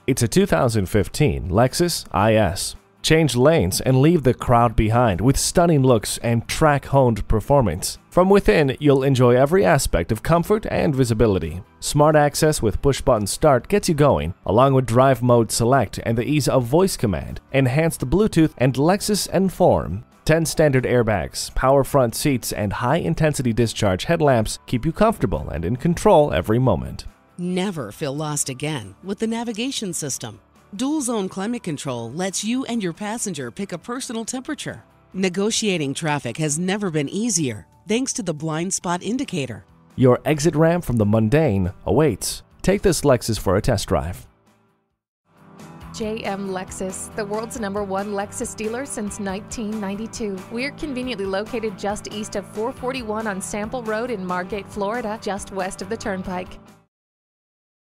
It's a 2015 Lexus IS. Change lanes and leave the crowd behind with stunning looks and track-honed performance. From within, you'll enjoy every aspect of comfort and visibility. Smart access with push-button start gets you going, along with Drive Mode Select and the ease of voice command, enhanced Bluetooth, and Lexus Inform. 10 standard airbags, power front seats, and high-intensity discharge headlamps keep you comfortable and in control every moment. Never feel lost again with the navigation system. Dual Zone Climate Control lets you and your passenger pick a personal temperature. Negotiating traffic has never been easier thanks to the blind spot indicator. Your exit ramp from the mundane awaits. Take this Lexus for a test drive. JM Lexus, the world's #1 Lexus dealer since 1992. We're conveniently located just east of 441 on Sample Road in Margate, Florida, just west of the Turnpike.